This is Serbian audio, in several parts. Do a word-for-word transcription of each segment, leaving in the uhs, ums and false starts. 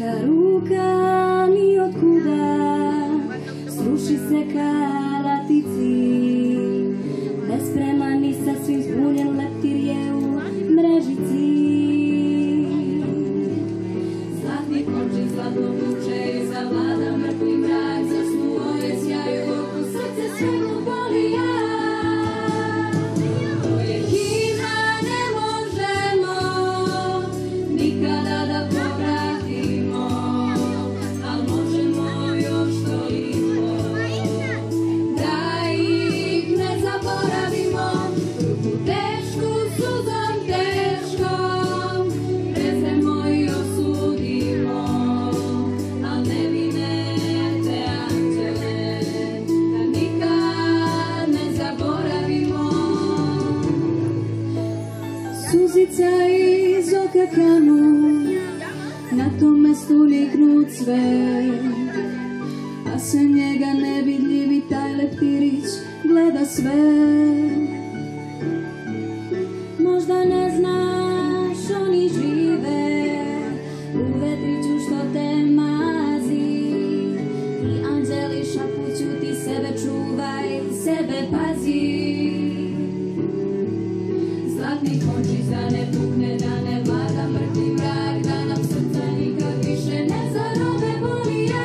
teška ruka ni otkuda, sruši se kalatici, bespreman i sasvim zbunjen leptir je u mrežici. Zlatni konči zlatno vuče i zavlada mrtvi mrak, zasnuo je sjaju oko srce sve mu boli ja. To je himna, ne možemo nikada da povratimo, al možemo još toliko da ih ne zaboravimo. Ruku tešku, suzom teškom prezremo i osudimo, al nevine te anđele da nikad ne zaboravimo. Suzica iz oka kanu, na tom mestu niknut sve, a sa njega nevidljivi taj leptirić gleda sve. Možda ne znaš, oni žive u vetriću što te mazi, i anđeli šapuću ti sebe čuvaj, sebe pazi. Zlatni končić da ne pukne, da ne vlada mrtvi mrak, da nam srca nikad više ne zarobe boli ja.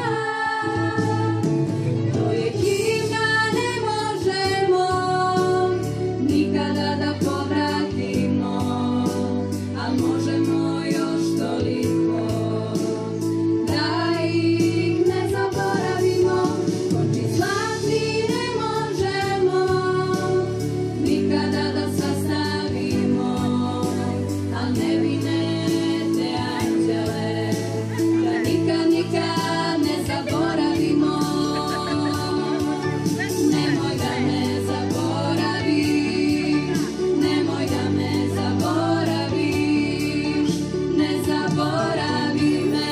To je himna, ne možemo nikada da povratimo, al možemo još toliko da ih ne zaboravimo. Končić zlatni ne možemo nikada da sastavimo, al nevine te anđele da nikad, nikad ne zaboravimo. Nemoj da me zaboraviš, nemoj da me zaboraviš, ne zaboravi me.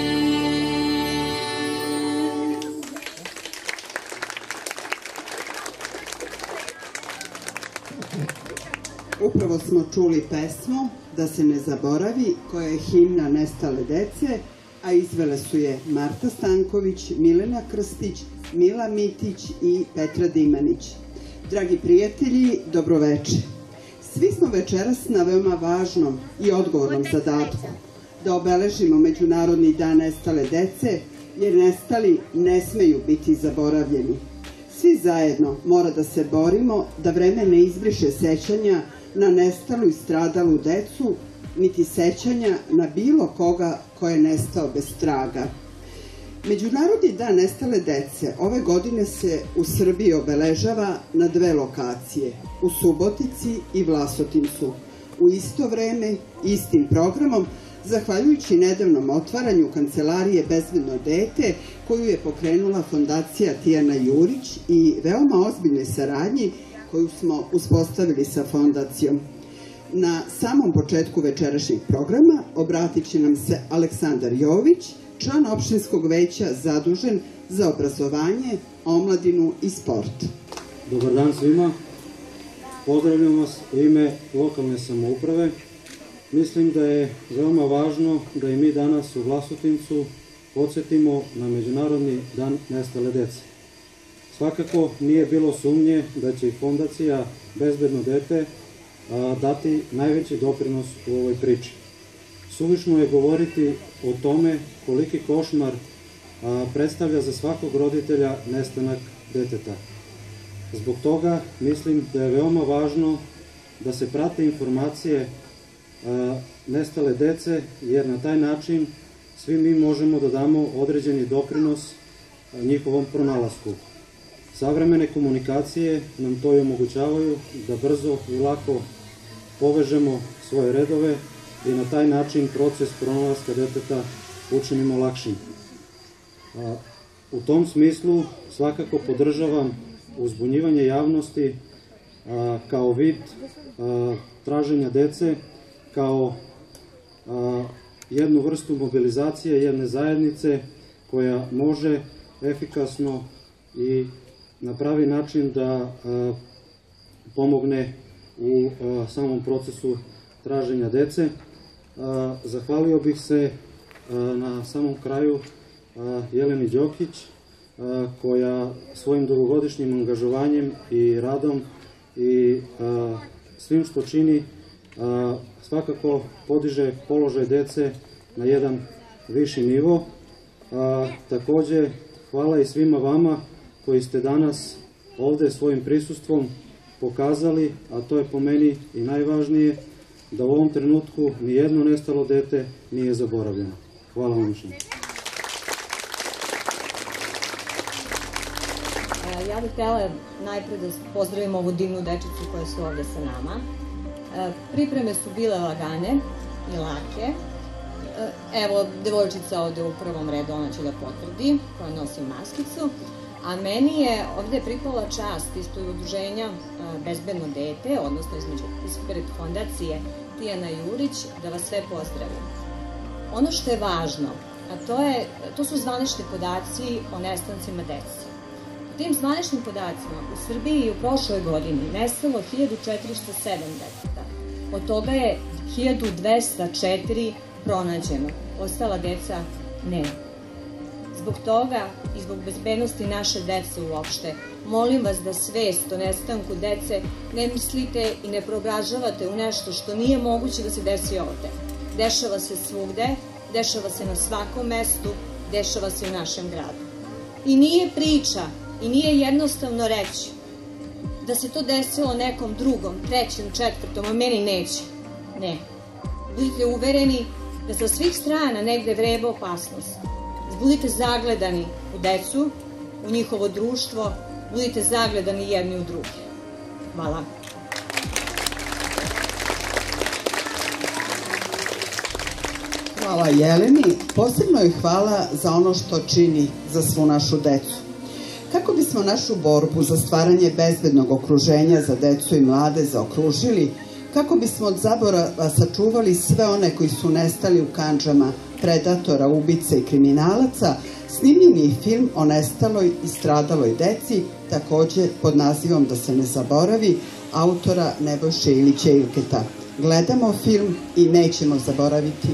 Upravo smo čuli pesmu Da se ne zaboravi, koja je himna nestale dece, a izvele su je Marta Stanković, Milena Krstić, Mila Mitić i Petra Dimanić. Dragi prijatelji, dobroveče. Svi smo večeras na veoma važnom i odgovornom zadatku da obeležimo Međunarodni dan nestale dece, jer nestali ne smeju biti zaboravljeni. Svi zajedno mora da se borimo da vreme ne izbriše sećanja na nestalu i stradalu decu, niti sećanja na bilo koga ko je nestao bez traga. Međunarodni dan nestale dece ove godine se u Srbiji obeležava na dve lokacije, u Subotici i Vlasotincu, u isto vreme, istim programom, zahvaljujući nedavnom otvaranju kancelarije Bezbedno dete, koju je pokrenula fondacija Tijana Jurić i veoma ozbiljnoj saradnji koju smo uspostavili sa fondacijom. Na samom početku večerašnjeg programa obratit će nam se Aleksandar Jović, član opštinskog veća zadužen za obrazovanje, omladinu i sport. Dobar dan svima. Pozdravljam vas u ime lokalne samouprave. Mislim da je veoma važno da i mi danas u Vlasotincu podsjetimo na Međunarodni dan nestale dece. Svakako nije bilo sumnje da će i fondacija Bezbedno dete dati najveći doprinos u ovoj priči. Suvišno je govoriti o tome koliki košmar predstavlja za svakog roditelja nestanak deteta. Zbog toga mislim da je veoma važno da se prate informacije nestale dece, jer na taj način svi mi možemo da damo određeni doprinos njihovom pronalasku. Savremene komunikacije nam to i omogućavaju da brzo i lako povežemo svoje redove i na taj način proces pronalaska deteta učinimo lakšim. U tom smislu svakako podržavam uzbunjivanje javnosti kao vid traženja dece, kao jednu vrstu mobilizacije jedne zajednice koja može efikasno i na pravi način da pomogne u samom procesu traženja dece. Zahvalio bih se na samom kraju Jeleni Đokić, koja svojim dugogodišnjim angažovanjem i radom i svim što čini svakako podiže položaj dece na jedan viši nivo. Takođe, hvala i svima vama koji ste danas ovde svojim prisustvom pokazali, a to je po meni i najvažnije, da u ovom trenutku nijedno nestalo dete nije zaboravljeno. Hvala vam još. Ja bih htjela najpre da pozdravim ovu divnu dečicu koja su ovde sa nama. Pripreme su bile lagane i lake. Evo, devojčica ovde u prvom redu, ona će da potvrdi, koja nosi maskicu. A meni je ovde pripala čast ispred udruženja Bezbedno dete, odnosno ispred fondacije Tijana Jurić, da vas sve pozdravim. Ono što je važno, a to, je, to su zvanični podaci o nestancima dece. U tim zvaničnim podacima u Srbiji je u prošloj godini nestalo hiljadu četiristo sedam deteta. Od toga je hiljadu dvesta četiri pronađeno, ostala deca ne. Zbog toga i zbog bezbednosti naše dece uopšte, molim vas da svest o nestanku dece ne mislite i ne preobražavate u nešto što nije moguće da se desi ovde. Dešava se svugde, dešava se na svakom mestu, dešava se u našem gradu. I nije priča, i nije jednostavno reći da se to desilo nekom drugom, trećem, četvrtom, a meni neće. Ne. Budite uvereni da sa svih strana negde vreba opasnost. Budite zagledani u decu, u njihovo društvo, budite zagledani jedni u druge. Hvala. Hvala Jeleni, posebno joj hvala za ono što čini za svu našu decu. Kako bismo našu borbu za stvaranje bezbednog okruženja za decu i mlade zaokružili, kako bismo od zaborava sačuvali sve one koji su nestali u kandžama predatora, ubica i kriminalaca, snimljen je i film o nestaloj i stradaloj deci, takođe pod nazivom Da se ne zaboravi, autora Nebojše Ilića Ilketa. Gledamo film i nećemo zaboraviti.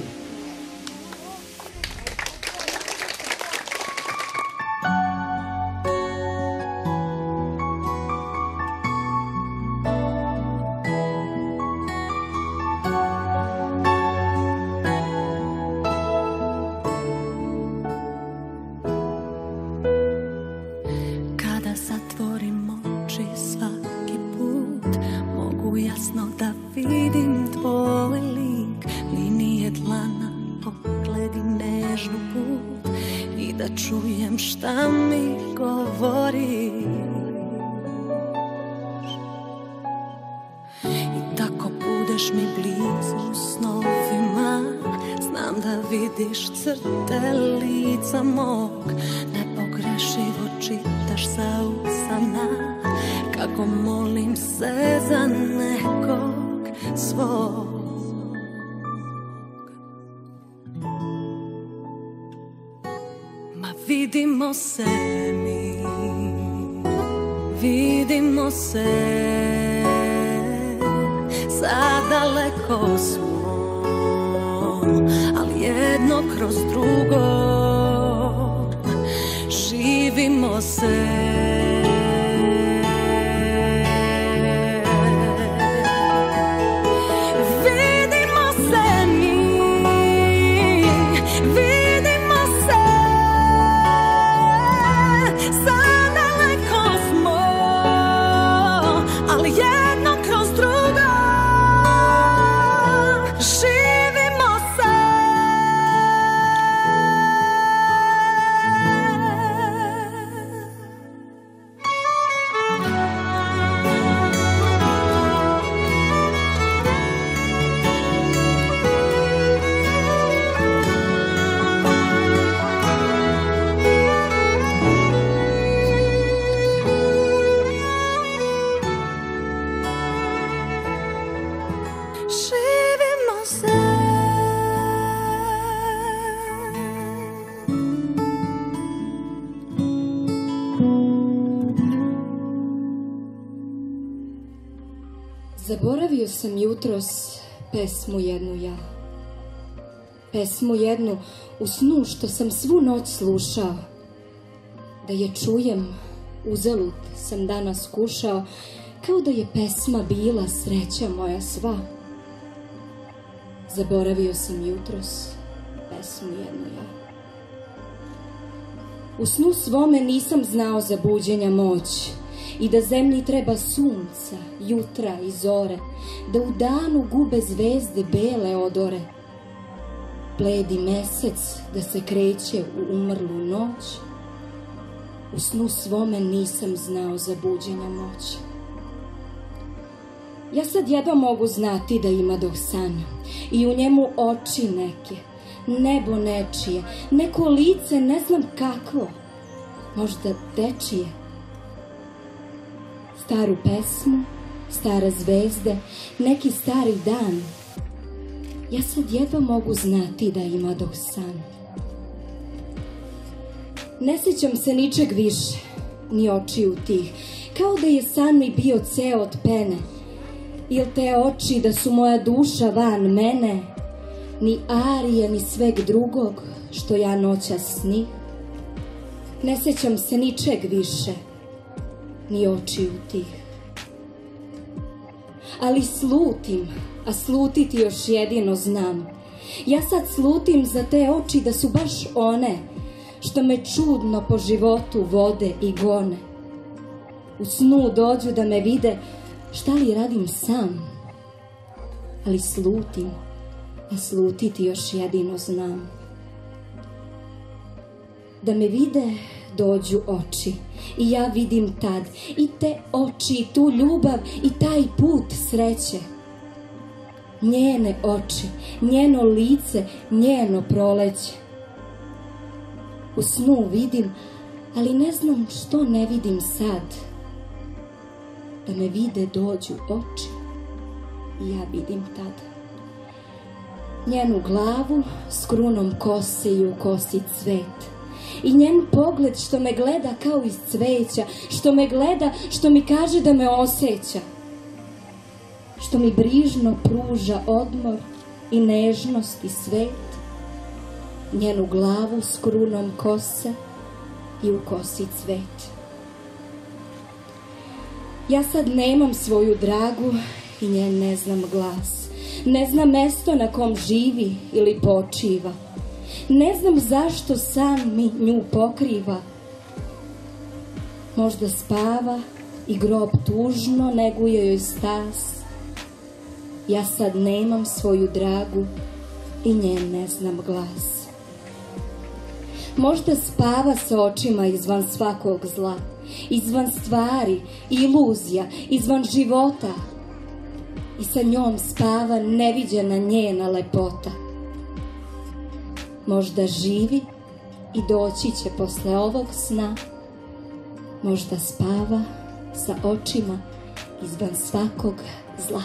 Vidimo se mi, vidimo se, sad daleko smo, ali jedno kroz drugo živimo se. Zaboravio sam jutros pesmu jednu ja. pesmu jednu u snu što sam svu noć slušao. Da je čujem, uzalud sam danas kušao, kao da je pesma bila sreća moja sva. Zaboravio sam jutros pesmu jednu ja. U snu svome nisam znao za buđenja moć i da zemlji treba sunca, jutra i zore, da u danu gube zvezde bele odore. Bledi mesec da se kreće u umrlu noć, u snu svome nisam znao za buđenja moć. Ja sad jedva mogu znati da ima dok sanjam i u njemu oči neke, nebo nečije, neko lice ne znam kakvo, možda dečije. Staru pesmu, stare zvezde, neki stari dan, ja sad jedva mogu znati da ima dok sanjam. Ne sjećam se ničeg više, ni očiju tih, kao da je san mi bio ceo od pene, il te oči da su moja duša van mene, ni arije ni sveg drugog što ja noćas snih. Ne sjećam se ničeg više, ni očiju tih. Ali slutim, a slutiti još jedino znam. Ja sad slutim za te oči da su baš one što me čudno po životu vode i gone. U snu dođu da me vide šta li radim sam, ali slutim, a slutiti još jedino znam. Da me vide dođu oči i ja vidim tad i te oči i tu ljubav i taj put sreće. Njene oči, njeno lice, njeno proleće. U snu vidim, ali ne znam što ne vidim sad. Da me vide dođu oči i ja vidim tad njenu glavu s krunom kose i u kosi cvet i njen pogled što me gleda kao iz cveća, što me gleda, što mi kaže da me osjeća, što mi brižno pruža odmor i nežnost i svet, njenu glavu s krunom kose i u kosi cvet. Ja sad nemam svoju dragu i njen ne znam glas. Ne znam mesto na kom živi ili počiva. Ne znam zašto san mi nju pokriva. Možda spava i grob tužno neguje joj stas. Ja sad nemam svoju dragu i njen ne znam glas. Možda spava sa očima izvan svakog zla, izvan stvari, iluzija, izvan života. I sa njom spava neviđena njena lepota. Možda živi i doći će posle ovog sna. Možda spava sa očima izvan svakog zla.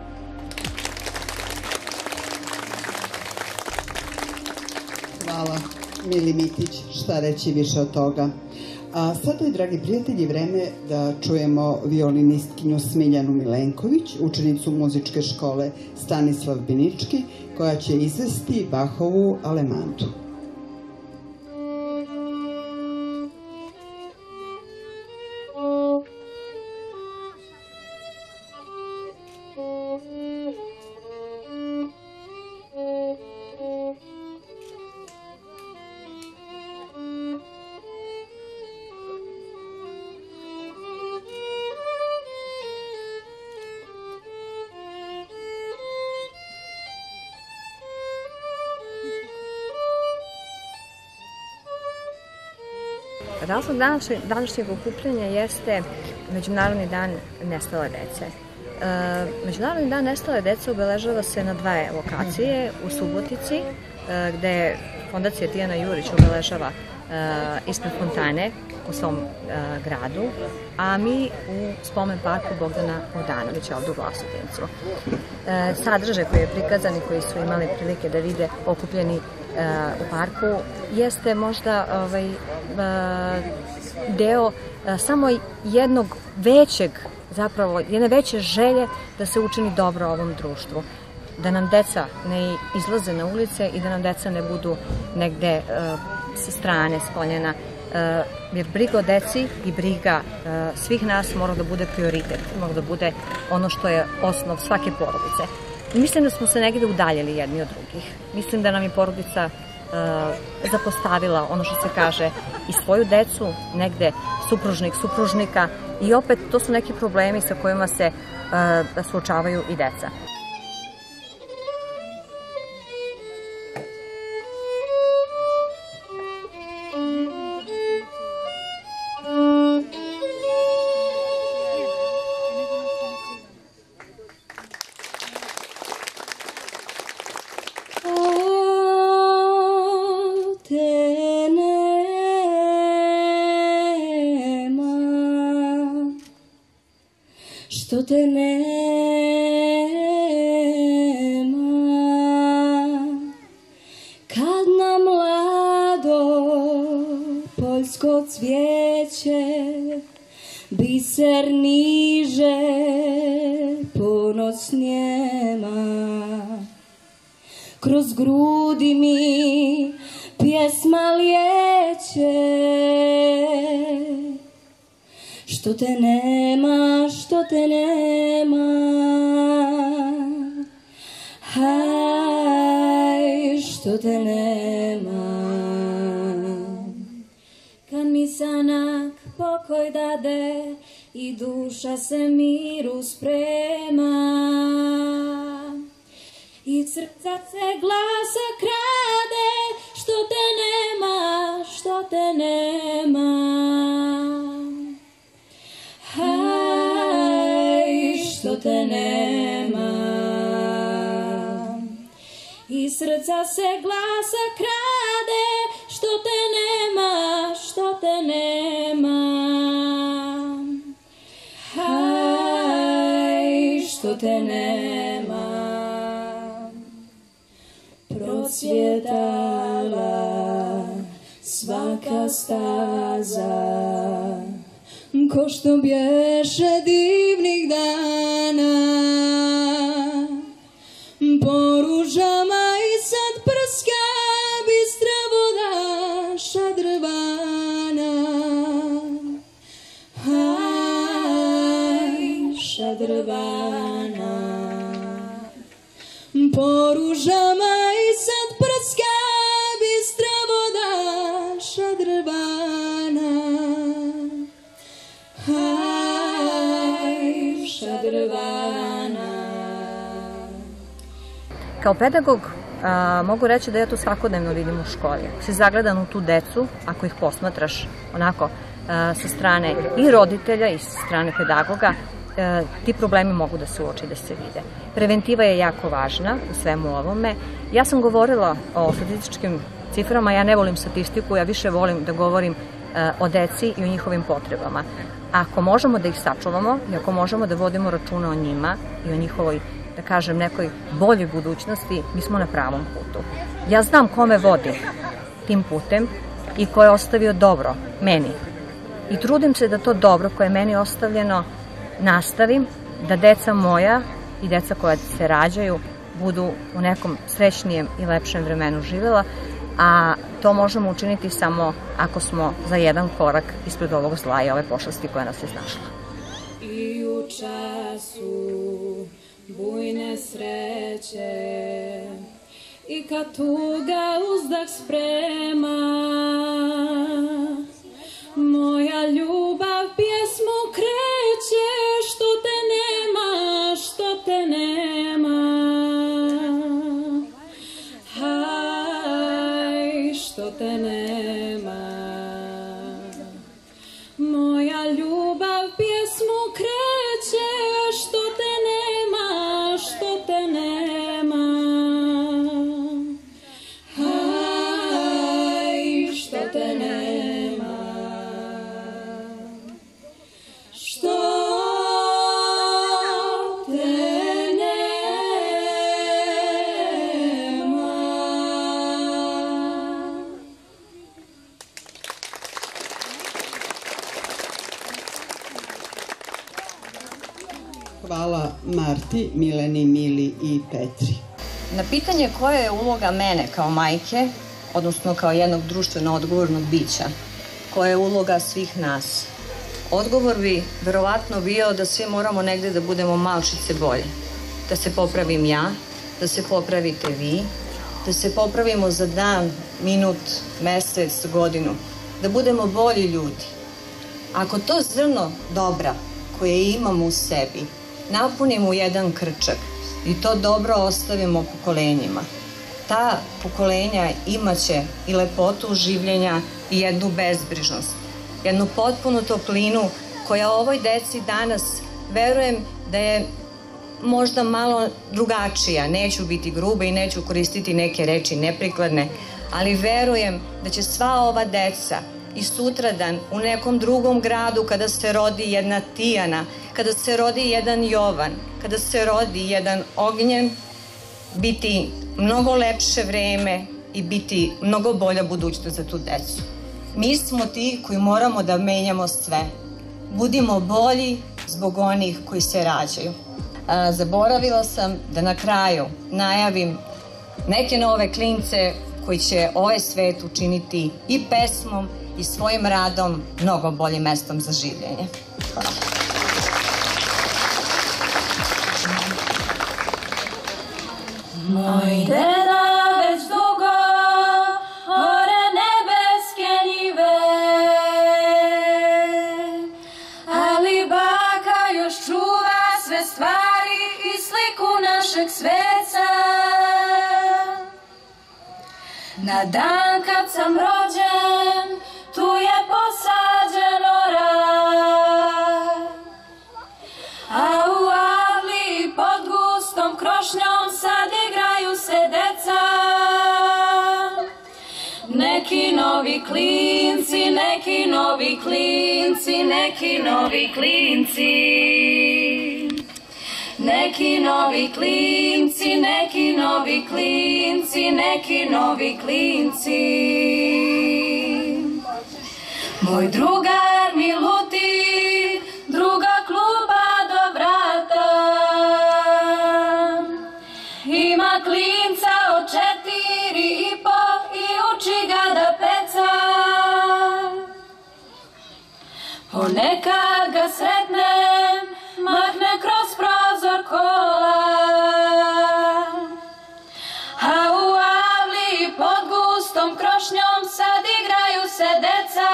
Hvala, Mili Mitić, šta reći više od toga. A sada je, dragi prijatelji, vreme da čujemo violinistkinju Smiljanu Milenković, učenicu muzičke škole Stanislav Binički, koja će izvesti Bachovu Alemandu. Razlog današnjeg, današnjeg okupljanja jeste Međunarodni dan nestale dece. E, Međunarodni dan nestale dece obeležava se na dve lokacije, u Subotici, e, gde Fondacija Tijana Jurić obeležava e, ispred fontane u svom e, gradu, a mi u spomen parku Bogdana Bogdanovića ovdje u Vlasotincu. E, sadržaj koji je prikazan i koji su imali prilike da vide okupljeni u parku jeste možda ovaj, deo samo jednog većeg, zapravo jedne veće želje da se učini dobro ovom društvu. da nam deca ne izlaze na ulice i da nam deca ne budu negde sa strane sklonjena, jer briga o deci i briga svih nas mora da bude prioritet, mora da bude ono što je osnov svake porodice. Mislim da smo se negde udaljili jedni od drugih. Mislim da nam je porodica zapostavila, ono što se kaže, i svoju decu, negde supružnik, supružnika, i opet to su neki problemi sa kojima se suočavaju i deca. Što te nema, kad na mlado poljsko cvijeće biser niže ponos njema, kroz grudi mi pjesma lijeće. Što te nema, što te nema, haj, što te nema. Kad mi sanak pokoj dade i duša se miru sprema, i srca se glasa krade, što te nema, što te nema. Haj, što te nema, i srca se glasa krade, što te nema, što te nema. Haj, što te nema. Procvjetala svaka staza, ko što bješe divnih dana, po ružama i sad prska bistra voda šadrvana. Haj, šadrvana, po ružama i sad prska bistra voda šadrvana. Haj, šadrvana. Kao pedagog mogu reći da ja to svakodnevno vidim u školi. Ako si zagledan u tu decu, ako ih posmatraš onako sa strane i roditelja i sa strane pedagoga, ti problemi mogu da se uoče i da se vide. Preventiva je jako važna u svemu ovome. Ja sam govorila o statističkim ciframa, ja ne volim statistiku, ja više volim da govorim o deci i o njihovim potrebama. Ako možemo da ih sačuvamo i ako možemo da vodimo računa o njima i o njihovoj, da kažem, nekoj boljoj budućnosti, mi smo na pravom putu. Ja znam ko me vodi tim putem i ko je ostavio dobro meni. I trudim se da to dobro koje je meni ostavljeno nastavim, da deca moja i deca koja se rađaju budu u nekom srećnijem i lepšem vremenu živjela, a to možemo učiniti samo ako smo za jedan korak ispred ovog zla i ove pošasti koja nas je snašla. I u času bujne sreće i kad tuga uzdah sprema, moja ljubav pjesmu kreće, što te nema, što te nema. Haj, što te nema. Moja ljubav pjesmu kreće, što te nema, što te nema. Haj, što te nema. Što te nema. Hvala Marti, Mileni, Mili i Petri. Na pitanje koja je uloga mene kao majke, odnosno kao jednog društveno odgovornog bića, koja je uloga svih nas, odgovor bi verovatno bio da svi moramo negde da budemo malčice bolje. Da se popravim ja, da se popravite vi, da se popravimo za dan, minut, mesec, godinu, da budemo bolji ljudi. Ako to zrno dobra koje imamo u sebi napunimo u jedan krčak i to dobro ostavimo pokolenjima, ta pokolenja imaće i lepotu življenja i jednu bezbrižnost, jednu potpunu toplinu koja ovoj deci danas, verujem da je možda malo drugačija, neću biti gruba i neću koristiti neke reči neprikladne, ali verujem da će sva ova deca i sutradan u nekom drugom gradu kada se rodi jedna Tijana, kada se rodi jedan Jovan, kada se rodi jedan Ognjen, biti mnogo lepše vreme i biti mnogo bolja budućnost za tu decu. Mi smo ti koji moramo da menjamo sve. Budimo bolji zbog onih koji se rađaju. A, zaboravila sam da na kraju najavim neke nove klince koji će ovaj svet učiniti i pesmom i svojim radom mnogo boljim mestom za življenje. Hvala. Moj deda već dugo ore nebeske njive, ali baka još čuva sve stvari i sliku našeg sveca. Na dan kad sam rođen, tu je posađen orah, a u avli pod gustom krošnjom sad igraju se deca. Neki novi klinci, neki novi klinci, neki novi klinci. Neki novi klinci, neki novi klinci, neki novi klinci. Moj drugar mi luti, druga kluba do vrata. Ima klinca od četiri i po i uči ga da peca. Ponekad ga sretnem, mahne kroz prozor kola, a u avli pod gustom krošnjom sad igraju se deca.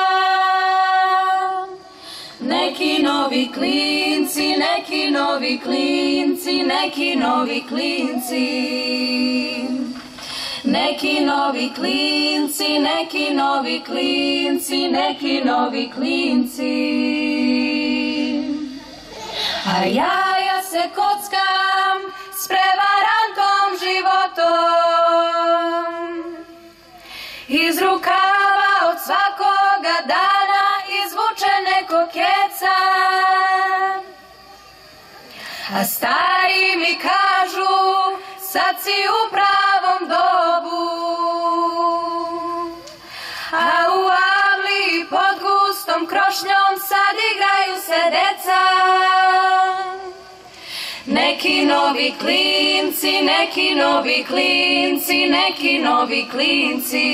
Neki novi klinci, neki novi klinci, neki novi klinci. Neki novi klinci, neki novi klinci, neki novi klinci. A ja, ja se kockam s prevarantom životom. Iz rukava od svakoga dana izvuče neko keca. A stari mi kažu, sad si u pravom dobu. A u avli pod gustom krošnjom sad igraju se deca. Neki novi klinci, neki novi klinci, neki novi klinci.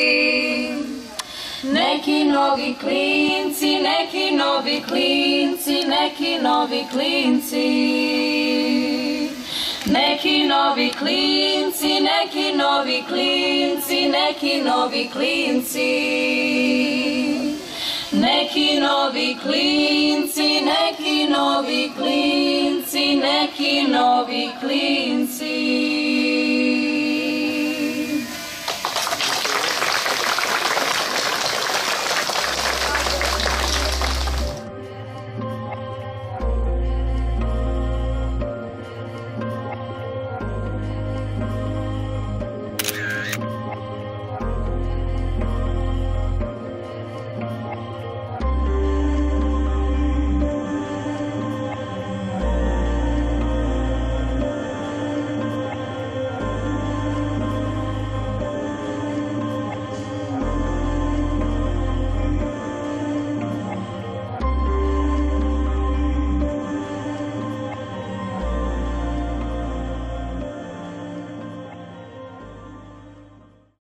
Neki novi klinci, neki novi klinci, neki novi klinci. Neki novi klinci, neki novi klinci, neki novi klinci. Neki novi klinci, neki novi klinci, neki novi klinci.